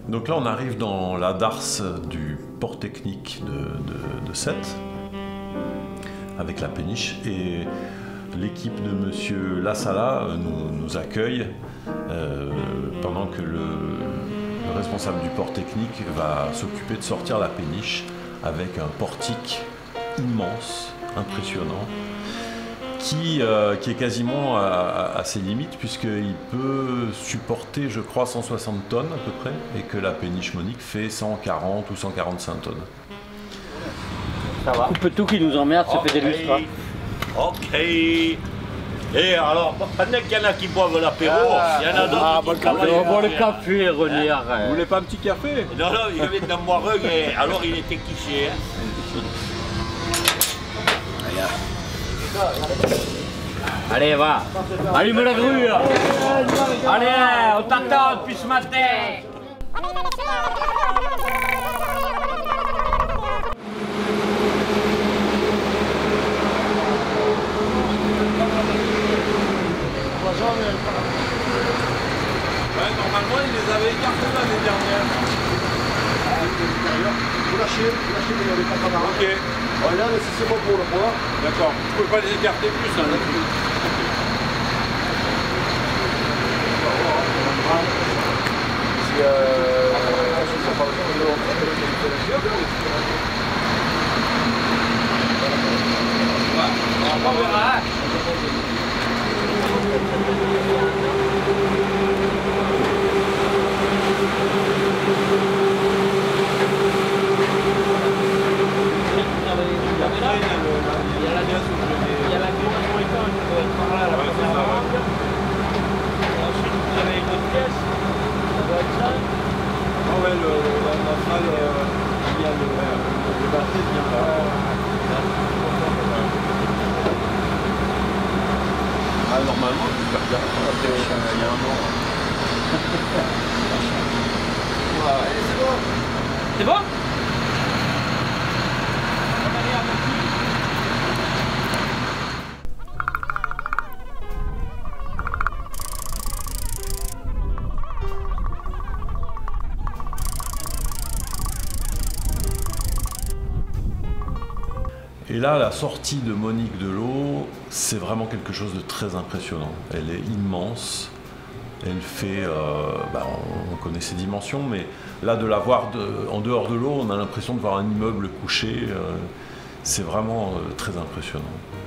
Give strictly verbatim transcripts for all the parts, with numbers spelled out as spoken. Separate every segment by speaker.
Speaker 1: Donc là, on arrive dans la darse du port technique de, de, de Sète, avec la péniche, et l'équipe de Monsieur Lassala nous, nous accueille euh, pendant que le, le responsable du port technique va s'occuper de sortir la péniche avec un portique immense, impressionnant, qui, euh, qui est quasiment à, à ses limites, puisqu'il peut supporter, je crois, cent soixante tonnes à peu près, et que la péniche Monique fait cent quarante ou cent quarante-cinq tonnes.
Speaker 2: Ça va. Coupe tout qui nous emmerde, okay. Se fait des lustres. Hein.
Speaker 3: Ok. Et alors, pendant qu'il y en a qui boivent l'apéro, ah, il y en a d'autres ah, qui travaillent.
Speaker 2: On va boire le café, René,
Speaker 4: hein. Vous voulez pas un petit café?
Speaker 3: Non, non, il avait d'en boire un, et alors il était quiché. Hein.
Speaker 2: Allez, va. Allume la grue. Allez, on t'attend depuis ce matin.
Speaker 4: Ouais, normalement, il les avait écartés l'année dernière.
Speaker 5: Vous lâchez, vous lâchez les, les pantalons.
Speaker 4: Ok.
Speaker 5: Voilà, si c'est bon pour le bois.
Speaker 4: D'accord. Vous pouvez pas les écarter plus, hein, là-dessus.
Speaker 5: Si euh... si ça parle de l'eau,
Speaker 2: on verra.
Speaker 4: Ah, normalement, j'espère bien. Il y a un an.
Speaker 5: ouais, c'est bon.
Speaker 2: C'est bon?
Speaker 1: Et là, la sortie de Monique de l'eau, c'est vraiment quelque chose de très impressionnant. Elle est immense, elle fait, euh, bah, on connaît ses dimensions, mais là, de la voir de, en dehors de l'eau, on a l'impression de voir un immeuble couché. Euh, c'est vraiment euh, très impressionnant.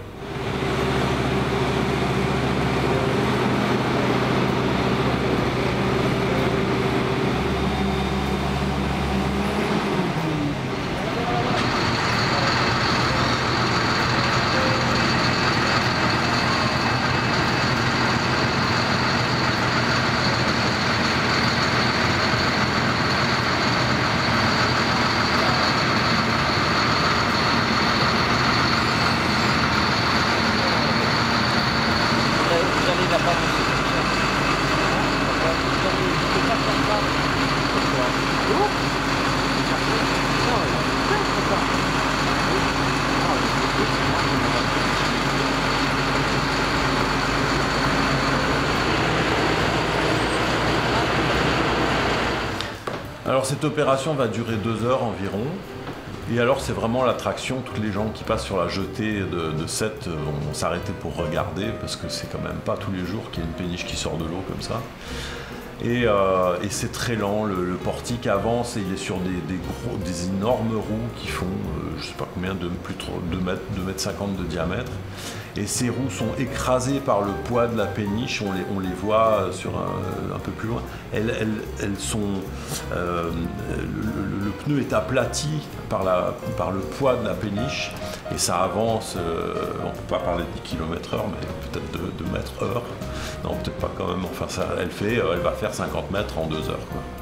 Speaker 1: Alors cette opération va durer deux heures environ. Et alors c'est vraiment l'attraction, toutes les gens qui passent sur la jetée de, de Sète vont s'arrêter pour regarder, parce que c'est quand même pas tous les jours qu'il y a une péniche qui sort de l'eau comme ça. Et, euh, et c'est très lent, le, le portique avance et il est sur des, des, gros, des énormes roues qui font, euh, je sais pas combien, de plus de deux mètres, deux mètres cinquante de diamètre. Et ces roues sont écrasées par le poids de la péniche, on les, on les voit sur un, un peu plus loin. Elles, elles, elles sont, euh, le, le pneu est aplati par, la, par le poids de la péniche et ça avance, euh, on ne peut pas parler de dix kilomètres heure, mais peut-être de, de mètres heure. Non, peut-être pas quand même, enfin ça, elle, fait, elle va faire cinquante mètres en deux heures, quoi.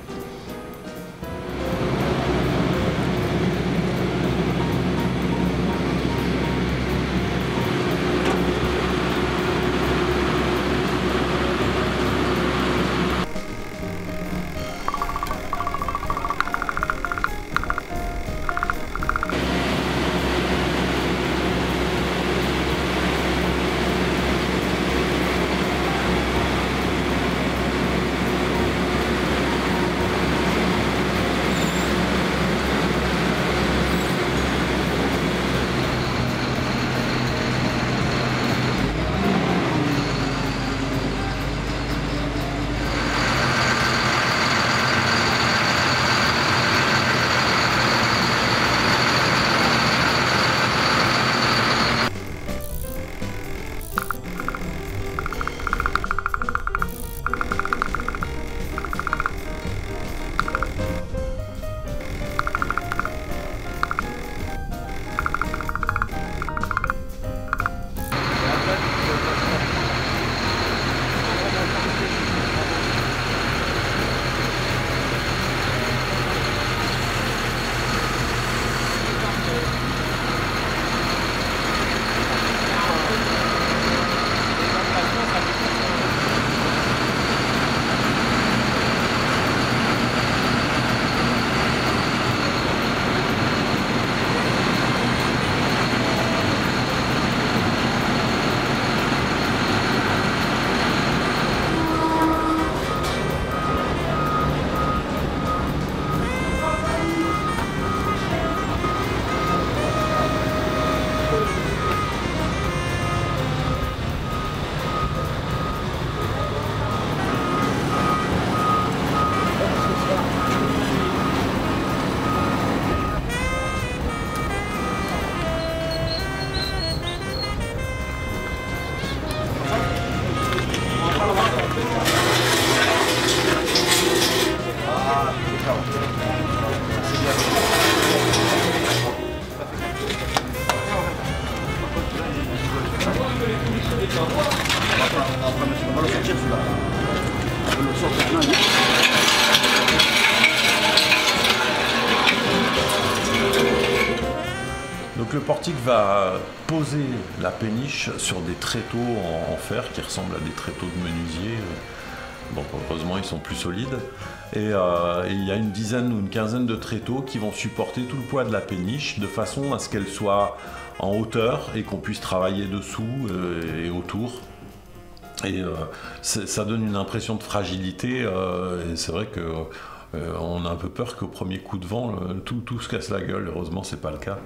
Speaker 1: Donc le portique va poser la péniche sur des tréteaux en, en fer qui ressemblent à des tréteaux de menuisier. Donc heureusement ils sont plus solides. Et, euh, et il y a une dizaine ou une quinzaine de tréteaux qui vont supporter tout le poids de la péniche de façon à ce qu'elle soit en hauteur et qu'on puisse travailler dessous euh, et autour. Et euh, ça donne une impression de fragilité euh, et c'est vrai que euh, on a un peu peur qu'au premier coup de vent le, tout, tout se casse la gueule. Heureusement c'est pas le cas.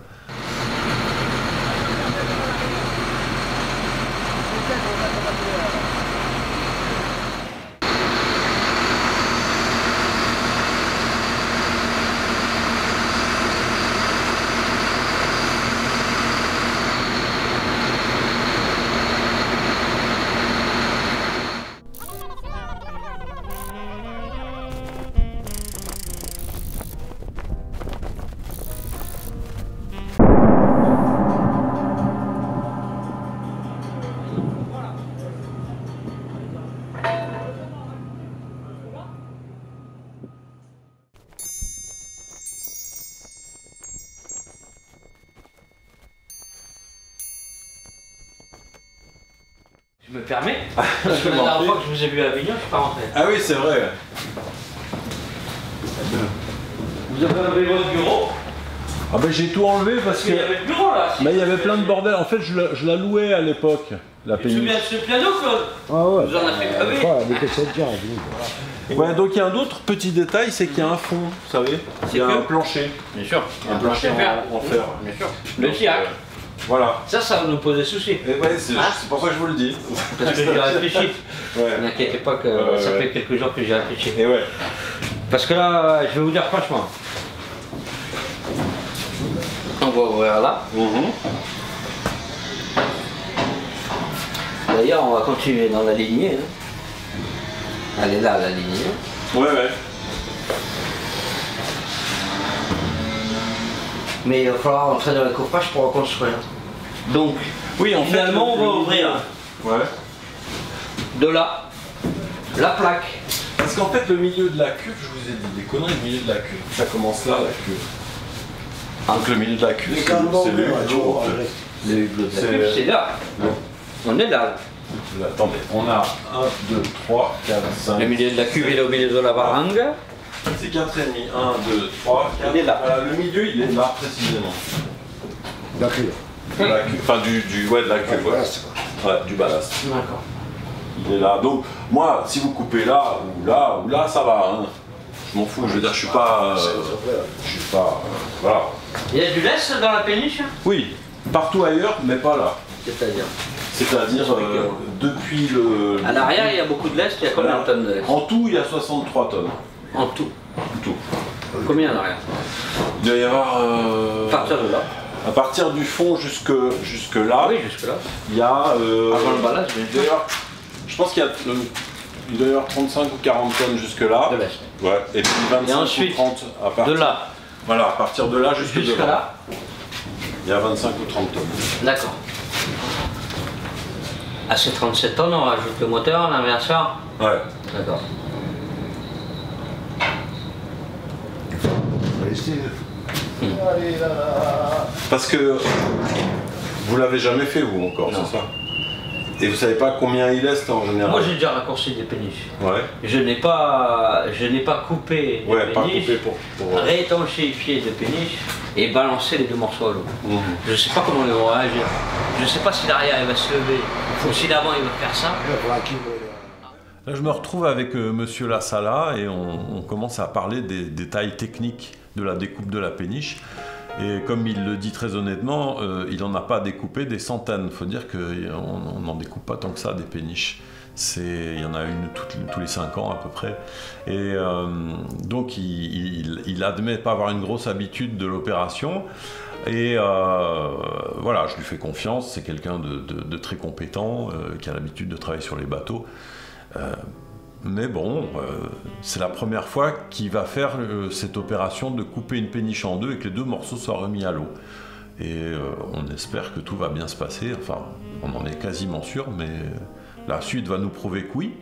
Speaker 2: Je me permets, parce que la dernière fois que je vous ai vu à Avignon, je suis pas rentré.
Speaker 1: Ah oui, c'est vrai.
Speaker 2: Vous avez enlevé votre bureau?
Speaker 1: Ah ben j'ai tout enlevé parce
Speaker 2: Parce
Speaker 1: que...
Speaker 2: qu'il y avait le bureau là.
Speaker 1: Mais il y avait plein de bordel. En fait, je la, je la louais à l'époque, la
Speaker 2: Tu te
Speaker 1: péniche.
Speaker 2: souviens de ce piano, Claude?
Speaker 5: Ah ouais.
Speaker 2: Vous en avez fait crever.
Speaker 5: Ouais, avec cette dire,
Speaker 1: Ouais, donc il y a un autre petit détail, c'est qu'il y a un fond, vous savez.
Speaker 2: C'est
Speaker 1: Il y a
Speaker 2: que-
Speaker 1: un plancher.
Speaker 2: Bien sûr.
Speaker 1: Un plancher
Speaker 2: en fer.
Speaker 1: en, en fer.
Speaker 2: Bien sûr. Le tiac.
Speaker 1: Voilà.
Speaker 2: Ça, ça va nous poser souci.
Speaker 1: Et ouais, c'est
Speaker 2: Ah.
Speaker 1: c'est pour ça que je vous le dis.
Speaker 2: Parce que j'ai réfléchi.
Speaker 1: Ouais.
Speaker 2: N'inquiétez pas que
Speaker 1: Ouais,
Speaker 2: ça
Speaker 1: ouais.
Speaker 2: fait quelques jours que j'ai réfléchi.
Speaker 1: Et ouais.
Speaker 2: Parce que là, je vais vous dire franchement. On va ouvrir là.
Speaker 1: Mhm.
Speaker 2: D'ailleurs, on va continuer dans la lignée. Hein. Elle est là, la lignée.
Speaker 1: Ouais, ouais.
Speaker 2: Mais il va falloir entrer dans le coffrage pour reconstruire. Donc,
Speaker 1: Oui, en fait,
Speaker 2: finalement, on va
Speaker 1: le-
Speaker 2: ouvrir
Speaker 1: Ouais.
Speaker 2: de là la plaque.
Speaker 1: Parce qu'en fait, le milieu de la cuve, je vous ai dit des conneries, le milieu de la cuve, ça commence là, la cuve. Donc le milieu de la cuve,
Speaker 5: Les
Speaker 1: c'est
Speaker 5: candons,
Speaker 1: c'est le
Speaker 5: ouais,
Speaker 1: hublot, en
Speaker 5: ouais.
Speaker 1: fait.
Speaker 2: Le hublot de la
Speaker 1: C'est-
Speaker 2: cuve, c'est là.
Speaker 1: Ouais.
Speaker 2: On est là.
Speaker 1: Là, attendez, on a un, deux, trois, quatre, cinq.
Speaker 2: Le milieu de la cuve, il est au milieu de la varangue.
Speaker 1: C'est quatre et demi. un, deux, trois, quatre.
Speaker 2: Il est là.
Speaker 1: Voilà, le milieu, il est là précisément.
Speaker 5: D'accord.
Speaker 1: De la cuve, enfin du, du, ouais, de la cuve, ouais. Ouais, du ballast.
Speaker 2: D'accord.
Speaker 1: Il est là. Donc, moi, si vous coupez là, ou là, ou là, ça va. Hein. Je m'en fous, je veux dire, je suis pas. euh, je suis pas. euh, voilà.
Speaker 2: Il y a du lest dans la péniche?
Speaker 1: Oui, partout ailleurs, mais pas là.
Speaker 2: C'est-à-dire?
Speaker 1: C'est-à-dire, euh, depuis le.
Speaker 2: À l'arrière, il y a beaucoup de lest, il y a combien de tonnes de lest?
Speaker 1: En tout, il y a soixante-trois tonnes.
Speaker 2: En tout.
Speaker 1: Tout.
Speaker 2: Combien à l'arrière?
Speaker 1: Il doit y avoir. euh,
Speaker 2: À partir de là.
Speaker 1: à partir du fond jusque, jusque là,
Speaker 2: Oui, jusque-là.
Speaker 1: il y a. euh,
Speaker 2: Avant le ballast,
Speaker 1: il
Speaker 2: bien
Speaker 1: doit y
Speaker 2: sûr.
Speaker 1: avoir- je pense qu'il y a. euh, il doit y avoir trente-cinq ou quarante tonnes jusque là.
Speaker 2: De lest.
Speaker 1: Ouais, et puis vingt-cinq
Speaker 2: Et ensuite,
Speaker 1: ou trente à partir.
Speaker 2: De là
Speaker 1: Voilà, à partir de là jusque
Speaker 2: jusque
Speaker 1: devant.
Speaker 2: là.
Speaker 1: Il y a vingt-cinq ou trente tonnes.
Speaker 2: D'accord. À ces trente-sept tonnes, on rajoute le moteur, l'inverseur.
Speaker 1: Ouais.
Speaker 2: D'accord.
Speaker 5: Allez là là.
Speaker 1: Parce que vous l'avez jamais fait vous encore,
Speaker 2: Non.
Speaker 1: c'est ça? Et vous savez pas combien il est en général?
Speaker 2: Moi, j'ai déjà raccourci des péniches.
Speaker 1: Ouais.
Speaker 2: Je n'ai pas, je n'ai pas coupé des
Speaker 1: Ouais, pas
Speaker 2: péniches,
Speaker 1: coupé pour. pour...
Speaker 2: réétanchéifié de péniches et balancé les deux morceaux à l'eau.
Speaker 1: Mhm.
Speaker 2: Je ne sais pas comment ils vont réagir. Je ne sais pas si l'arrière il va se lever ou si l'avant il va faire ça.
Speaker 5: Il va falloir qu'il me-
Speaker 1: Là, je me retrouve avec euh, Monsieur Lassala et on, on commence à parler des détails techniques de la découpe de la péniche. Et comme il le dit très honnêtement, euh, il n'en a pas découpé des centaines. Il faut dire qu'on n'en découpe pas tant que ça des péniches. Il y en a une toutes- tous les cinq ans à peu près. Et euh, donc il, il, il admet pas avoir une grosse habitude de l'opération. Et euh, voilà, je lui fais confiance. C'est quelqu'un de, de, de très compétent, euh, qui a l'habitude de travailler sur les bateaux. Euh, mais bon, euh, c'est la première fois qu'il va faire euh, cette opération de couper une péniche en deux et que les deux morceaux soient remis à l'eau. Et euh, on espère que tout va bien se passer, enfin, on en est quasiment sûr, mais la suite va nous prouver que oui.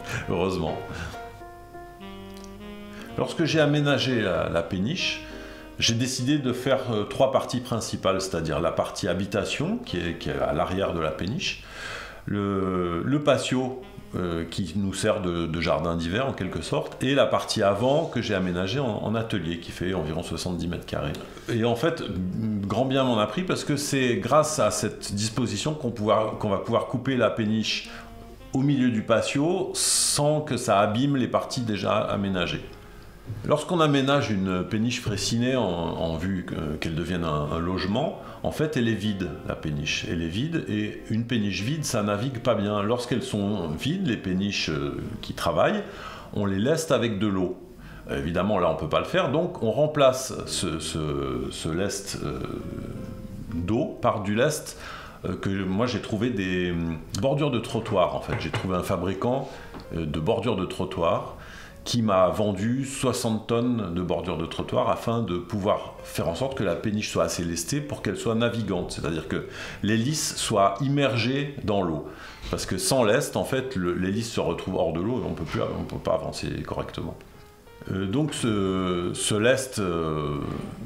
Speaker 1: Heureusement. Lorsque j'ai aménagé la, la péniche, j'ai décidé de faire euh, trois parties principales, c'est-à-dire la partie habitation, qui est, qui est à l'arrière de la péniche, le, le patio, euh, qui nous sert de, de jardin d'hiver en quelque sorte, et la partie avant que j'ai aménagée en, en atelier, qui fait environ soixante-dix mètres carrés. Et en fait, grand bien m'en a pris, parce que c'est grâce à cette disposition qu'on qu'on va pouvoir couper la péniche au milieu du patio, sans que ça abîme les parties déjà aménagées. Lorsqu'on aménage une péniche frécinée en, en vue qu'elle devienne un, un logement, en fait elle est vide, la péniche. Elle est vide, et une péniche vide, ça navigue pas bien. Lorsqu'elles sont vides, les péniches qui travaillent, on les leste avec de l'eau. Évidemment, là on peut pas le faire, donc on remplace ce, ce, ce lest euh, d'eau par du lest euh, que moi j'ai trouvé des bordures de trottoir en fait. J'ai trouvé un fabricant euh, de bordures de trottoir qui m'a vendu soixante tonnes de bordures de trottoir afin de pouvoir faire en sorte que la péniche soit assez lestée pour qu'elle soit navigante, c'est-à-dire que l'hélice soit immergée dans l'eau. Parce que sans lest, en fait, l'hélice se retrouve hors de l'eau et on peut plus, on peut pas avancer correctement. Euh, donc ce, ce lest, euh,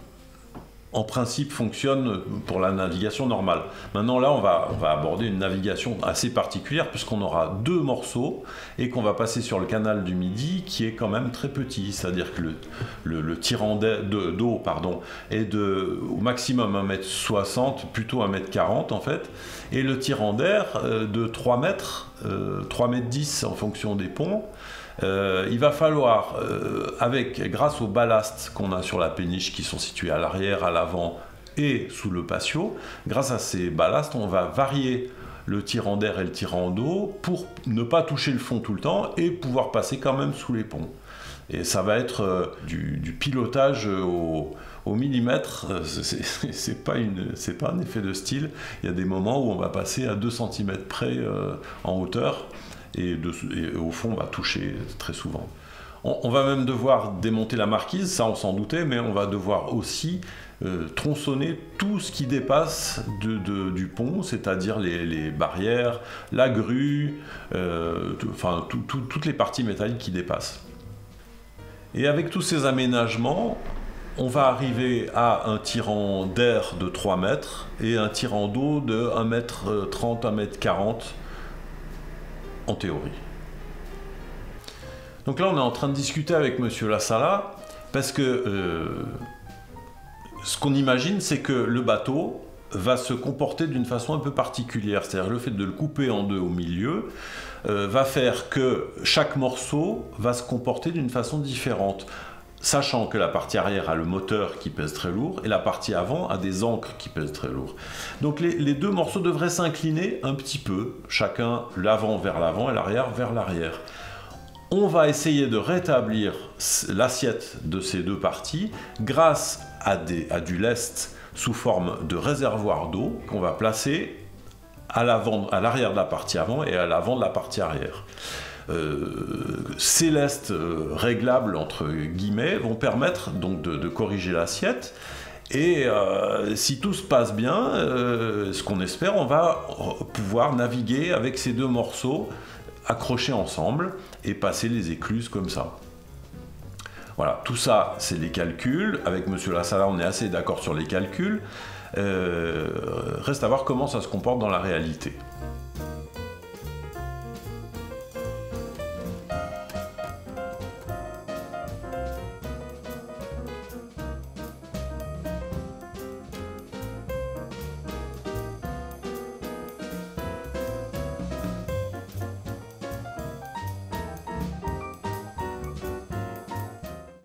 Speaker 1: en principe, fonctionne pour la navigation normale. Maintenant, là, on va, on va aborder une navigation assez particulière puisqu'on aura deux morceaux et qu'on va passer sur le canal du Midi qui est quand même très petit. C'est-à-dire que le, le, le tirant d'eau pardon, est de, au maximum un mètre soixante, plutôt un mètre quarante en fait, et le tirant d'air euh, de trois mètres, euh, trois mètres dix en fonction des ponts. Euh, il va falloir, euh, avec, grâce aux ballasts qu'on a sur la péniche qui sont situés à l'arrière, à l'avant et sous le patio, grâce à ces ballasts, on va varier le tirant d'air et le tirant d'eau pour ne pas toucher le fond tout le temps et pouvoir passer quand même sous les ponts. Et ça va être euh, du, du pilotage au, au millimètre, c'est pas, une, c'est pas un effet de style. Il y a des moments où on va passer à deux centimètres près euh, en hauteur. Et, de, et au fond, on va toucher très souvent. On, on va même devoir démonter la marquise, ça on s'en doutait, mais on va devoir aussi euh, tronçonner tout ce qui dépasse de, de, du pont, c'est-à-dire les, les barrières, la grue, euh, tout, enfin tout, tout, toutes les parties métalliques qui dépassent. Et avec tous ces aménagements, on va arriver à un tirant d'air de trois mètres et un tirant d'eau de un mètre trente, un mètre quarante. En théorie. Donc là, on est en train de discuter avec Monsieur Lassala, parce que euh, ce qu'on imagine, c'est que le bateau va se comporter d'une façon un peu particulière. C'est-à-dire le fait de le couper en deux au milieu euh, va faire que chaque morceau va se comporter d'une façon différente. Sachant que la partie arrière a le moteur qui pèse très lourd et la partie avant a des ancres qui pèsent très lourd. Donc les, les deux morceaux devraient s'incliner un petit peu, chacun l'avant vers l'avant et l'arrière vers l'arrière. On va essayer de rétablir l'assiette de ces deux parties grâce à, des, à du lest sous forme de réservoir d'eau qu'on va placer à l'arrière de la partie avant et à l'avant de la partie arrière. Euh, ces lestes euh, réglables entre guillemets vont permettre donc de, de corriger l'assiette et euh, si tout se passe bien, euh, ce qu'on espère, on va pouvoir naviguer avec ces deux morceaux accrochés ensemble et passer les écluses comme ça. Voilà, tout ça c'est les calculs. Avec Monsieur Lassala on est assez d'accord sur les calculs. Euh, reste à voir comment ça se comporte dans la réalité.